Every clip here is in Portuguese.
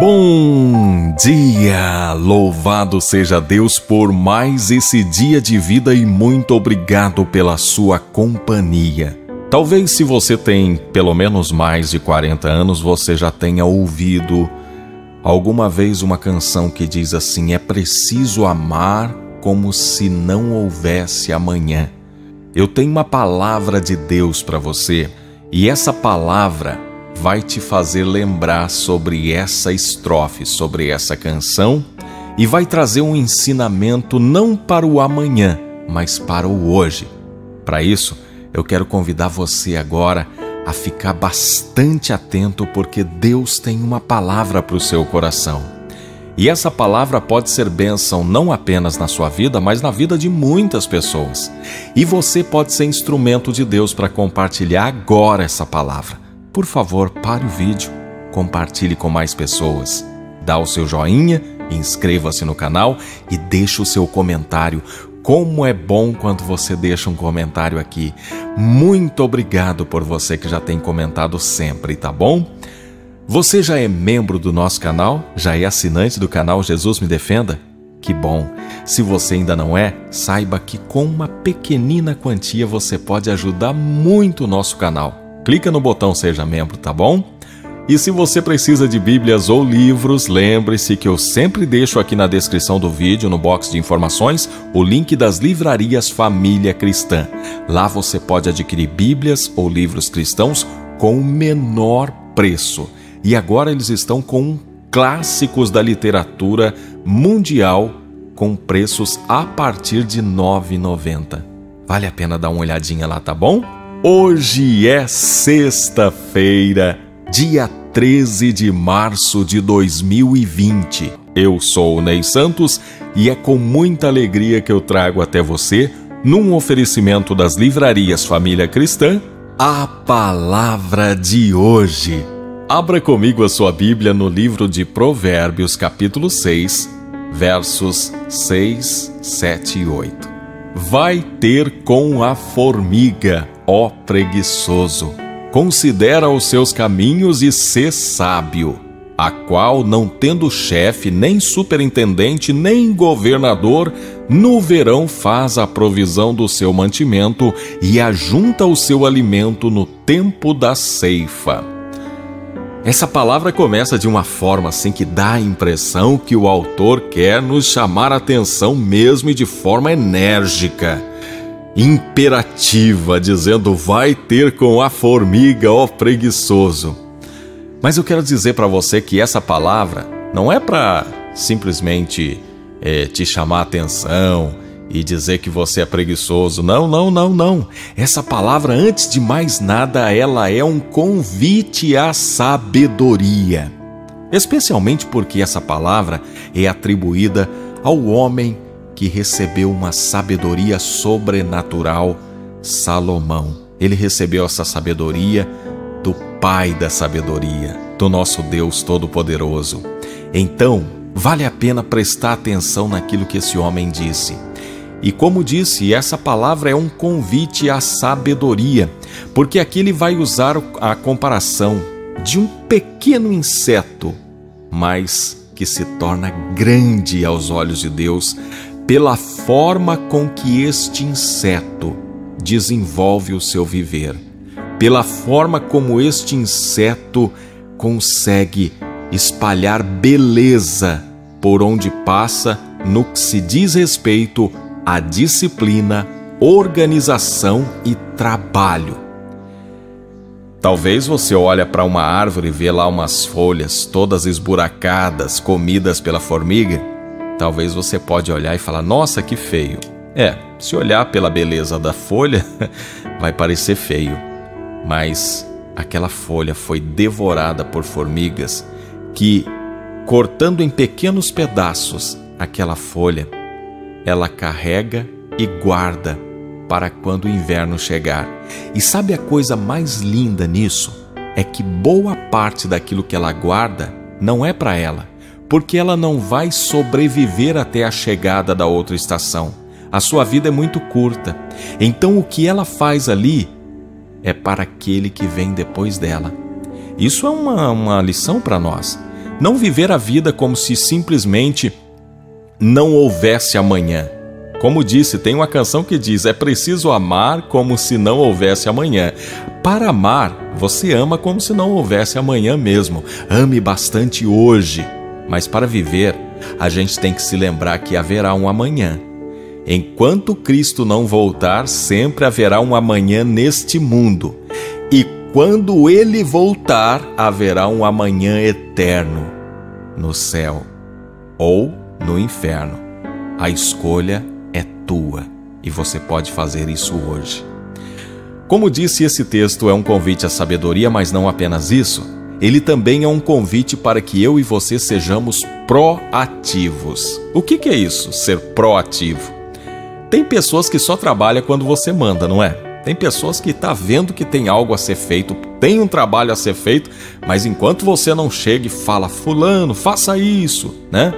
Bom dia! Louvado seja Deus por mais esse dia de vida e muito obrigado pela sua companhia. Talvez se você tem pelo menos mais de 40 anos, você já tenha ouvido alguma vez uma canção que diz assim: é preciso amar como se não houvesse amanhã. Eu tenho uma palavra de Deus para você e essa palavra vai te fazer lembrar sobre essa estrofe, sobre essa canção, e vai trazer um ensinamento não para o amanhã, mas para o hoje. Para isso, eu quero convidar você agora a ficar bastante atento, porque Deus tem uma palavra para o seu coração. E essa palavra pode ser bênção não apenas na sua vida, mas na vida de muitas pessoas. E você pode ser instrumento de Deus para compartilhar agora essa palavra. Por favor, pare o vídeo, compartilhe com mais pessoas, dá o seu joinha, inscreva-se no canal e deixe o seu comentário. Como é bom quando você deixa um comentário aqui. Muito obrigado por você que já tem comentado sempre, tá bom? Você já é membro do nosso canal? Já é assinante do canal Jesus Me Defenda? Que bom! Se você ainda não é, saiba que com uma pequenina quantia você pode ajudar muito o nosso canal. Clica no botão Seja Membro, tá bom? E se você precisa de bíblias ou livros, lembre-se que eu sempre deixo aqui na descrição do vídeo, no box de informações, o link das livrarias Família Cristã. Lá você pode adquirir bíblias ou livros cristãos com o menor preço. E agora eles estão com clássicos da literatura mundial com preços a partir de R$ 9,90. Vale a pena dar uma olhadinha lá, tá bom? Hoje é sexta-feira, dia 13 de março de 2020. Eu sou o Ney Santos e é com muita alegria que eu trago até você, num oferecimento das livrarias Família Cristã, a palavra de hoje. Abra comigo a sua Bíblia no livro de Provérbios, capítulo 6, versos 6, 7 e 8. Vai ter com a formiga, ó preguiçoso, considera os seus caminhos e sê sábio, a qual, não tendo chefe, nem superintendente, nem governador, no verão faz a provisão do seu mantimento e ajunta o seu alimento no tempo da ceifa. Essa palavra começa de uma forma assim que dá a impressão que o autor quer nos chamar a atenção mesmo e de forma enérgica, imperativa, dizendo: vai ter com a formiga, ó preguiçoso. Mas eu quero dizer para você que essa palavra não é para simplesmente te chamar a atenção e dizer que você é preguiçoso. Não. Essa palavra, antes de mais nada, ela é um convite à sabedoria. Especialmente porque essa palavra é atribuída ao homem que recebeu uma sabedoria sobrenatural, Salomão. Ele recebeu essa sabedoria do Pai da sabedoria, do nosso Deus Todo-Poderoso. Então, vale a pena prestar atenção naquilo que esse homem disse. E como disse, essa palavra é um convite à sabedoria, porque aqui ele vai usar a comparação de um pequeno inseto, mas que se torna grande aos olhos de Deus, pela forma com que este inseto desenvolve o seu viver, pela forma como este inseto consegue espalhar beleza por onde passa no que se diz respeito à disciplina, organização e trabalho. Talvez você olhe para uma árvore e vê lá umas folhas todas esburacadas, comidas pela formiga. Talvez você pode olhar e falar: nossa, que feio. Se olhar pela beleza da folha, vai parecer feio. Mas aquela folha foi devorada por formigas que, cortando em pequenos pedaços aquela folha, ela carrega e guarda para quando o inverno chegar. E sabe a coisa mais linda nisso? É que boa parte daquilo que ela guarda não é para ela, porque ela não vai sobreviver até a chegada da outra estação. A sua vida é muito curta. Então o que ela faz ali é para aquele que vem depois dela. Isso é uma lição para nós. Não viver a vida como se simplesmente não houvesse amanhã. Como disse, tem uma canção que diz: é preciso amar como se não houvesse amanhã. Para amar, você ama como se não houvesse amanhã mesmo. Ame bastante hoje. Mas para viver, a gente tem que se lembrar que haverá um amanhã. Enquanto Cristo não voltar, sempre haverá um amanhã neste mundo. E quando Ele voltar, haverá um amanhã eterno no céu ou no inferno. A escolha é tua e você pode fazer isso hoje. Como disse, esse texto é um convite à sabedoria, mas não apenas isso. Ele também é um convite para que eu e você sejamos proativos. O que é isso, ser proativo? Tem pessoas que só trabalham quando você manda, não é? Tem pessoas que estão vendo que tem algo a ser feito, tem um trabalho a ser feito, mas enquanto você não chega e fala: fulano, faça isso, né?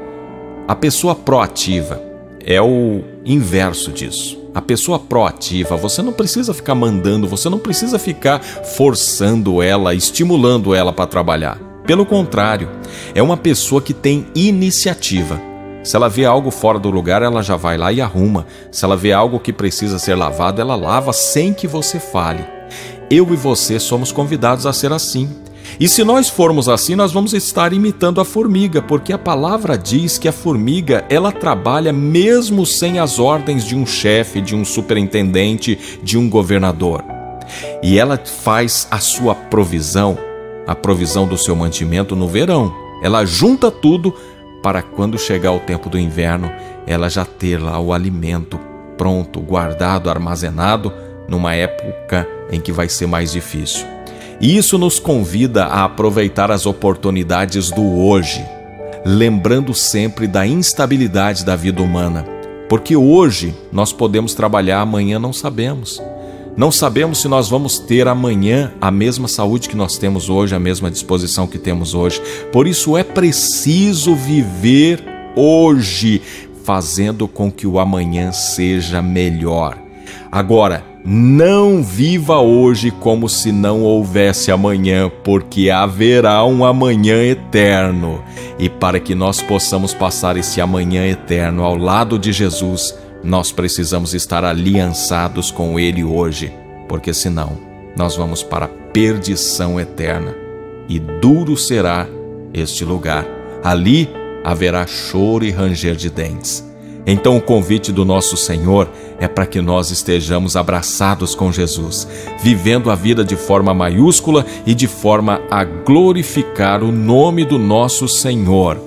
A pessoa proativa é o inverso disso. A pessoa proativa, você não precisa ficar mandando, você não precisa ficar forçando ela, estimulando ela para trabalhar. Pelo contrário, é uma pessoa que tem iniciativa. Se ela vê algo fora do lugar, ela já vai lá e arruma. Se ela vê algo que precisa ser lavado, ela lava sem que você fale. Eu e você somos convidados a ser assim. E se nós formos assim, nós vamos estar imitando a formiga, porque a palavra diz que a formiga, ela trabalha mesmo sem as ordens de um chefe, de um superintendente, de um governador. E ela faz a sua provisão, a provisão do seu mantimento no verão. Ela junta tudo para quando chegar o tempo do inverno, ela já ter lá o alimento pronto, guardado, armazenado, numa época em que vai ser mais difícil. E isso nos convida a aproveitar as oportunidades do hoje, lembrando sempre da instabilidade da vida humana, porque hoje nós podemos trabalhar, amanhã não sabemos. Não sabemos se nós vamos ter amanhã a mesma saúde que nós temos hoje, a mesma disposição que temos hoje. Por isso é preciso viver hoje, fazendo com que o amanhã seja melhor. Agora, não viva hoje como se não houvesse amanhã, porque haverá um amanhã eterno. E para que nós possamos passar esse amanhã eterno ao lado de Jesus, nós precisamos estar aliançados com Ele hoje, porque senão nós vamos para a perdição eterna. E duro será este lugar. Ali haverá choro e ranger de dentes. Então o convite do nosso Senhor é para que nós estejamos abraçados com Jesus, vivendo a vida de forma maiúscula e de forma a glorificar o nome do nosso Senhor.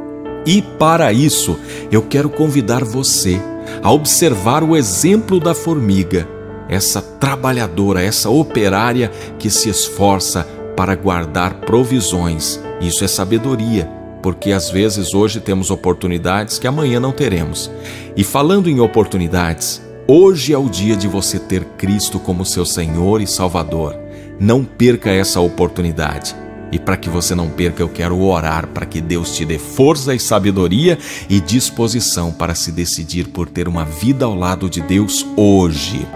E para isso, eu quero convidar você a observar o exemplo da formiga, essa trabalhadora, essa operária que se esforça para guardar provisões. Isso é sabedoria, porque às vezes hoje temos oportunidades que amanhã não teremos. E falando em oportunidades, hoje é o dia de você ter Cristo como seu Senhor e Salvador. Não perca essa oportunidade. E para que você não perca, eu quero orar para que Deus te dê força e sabedoria e disposição para se decidir por ter uma vida ao lado de Deus hoje.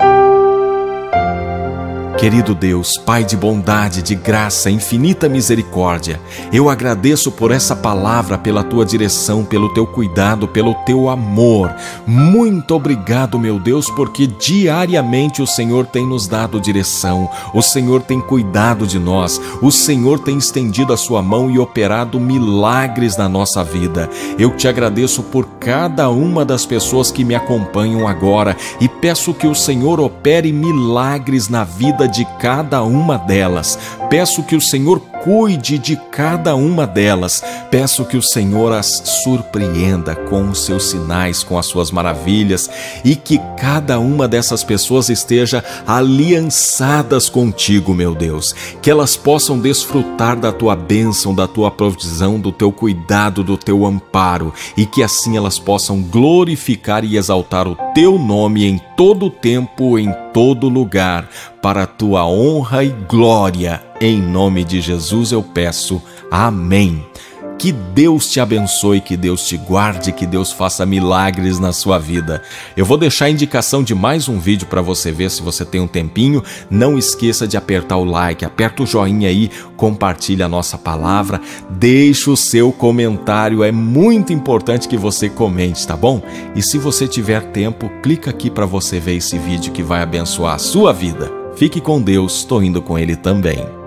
Querido Deus, Pai de bondade, de graça, infinita misericórdia, eu agradeço por essa palavra, pela Tua direção, pelo Teu cuidado, pelo Teu amor. Muito obrigado, meu Deus, porque diariamente o Senhor tem nos dado direção, o Senhor tem cuidado de nós, o Senhor tem estendido a Sua mão e operado milagres na nossa vida. Eu te agradeço por cada uma das pessoas que me acompanham agora e peço que o Senhor opere milagres na vida de cada uma delas. Peço que o Senhor cuide de cada uma delas. Peço que o Senhor as surpreenda com os seus sinais, com as suas maravilhas, e que cada uma dessas pessoas esteja aliançadas contigo, meu Deus. Que elas possam desfrutar da tua bênção, da tua provisão, do teu cuidado, do teu amparo, e que assim elas possam glorificar e exaltar o teu nome em todo o tempo, em todo lugar, para a tua honra e glória. Em nome de Jesus eu peço. Amém. Que Deus te abençoe, que Deus te guarde, que Deus faça milagres na sua vida. Eu vou deixar a indicação de mais um vídeo para você ver se você tem um tempinho. Não esqueça de apertar o like, aperta o joinha aí, compartilha a nossa palavra, deixa o seu comentário, é muito importante que você comente, tá bom? E se você tiver tempo, clica aqui para você ver esse vídeo que vai abençoar a sua vida. Fique com Deus, tô indo com Ele também.